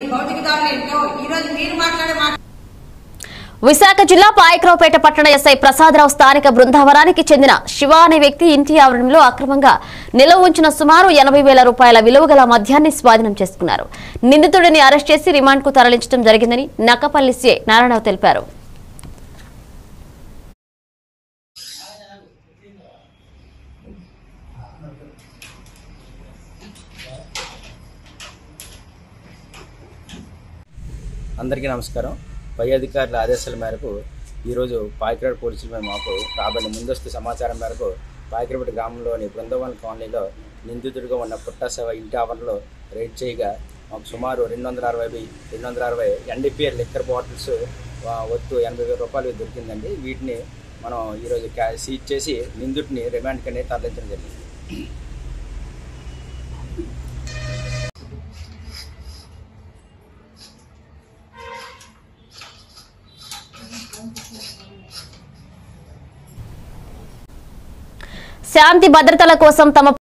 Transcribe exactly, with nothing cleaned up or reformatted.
విశాఖ జిల్లా పాయకరావుపేట పట్టణ ఎస్ఐ ప్రసాదరావు స్థానిక బృందావనానికి చెందిన శివ అనే వ్యక్తి ఇంటి ఆవరణలో అక్రమంగా నిల్వ ఉంచిన సుమారు ఎనభై వేల రూపాయల విలువ గల మద్యాన్ని స్వాధీనం చేసుకున్నారు. నిందితుడిని అరెస్ట్ చేసి రిమాండ్ కు తరలించడం జరిగిందని నక్కపల్లి సిఐ నారాయణరావు తెలిపారు. అందరికీ నమస్కారం. పై అధికారుల ఆదేశాల మేరకు ఈరోజు పాయకరావుపేట పోలీసులు మాకు రాబడిన ముందస్తు సమాచారం మేరకు పాయకరావుపేట గ్రామంలోని బృందావన్ కాలనీలో నిందితుడిగా ఉన్న పుట్టశివ ఇంటి ఆవరణలో రైడ్ చేయగా మాకు సుమారు రెండు వందల అరవై రెండు వందల అరవై ఎన్డీపీఆర్ లిక్కర్ బాటిల్స్ వత్తు ఎనభై వేల రూపాయలు దొరికిందండి. వీటిని మనం ఈరోజు సీజ్ చేసి నిందితుడిని రిమాండ్కి అనేది తరలించడం జరిగింది. శాంతి భద్రతల కోసం తమ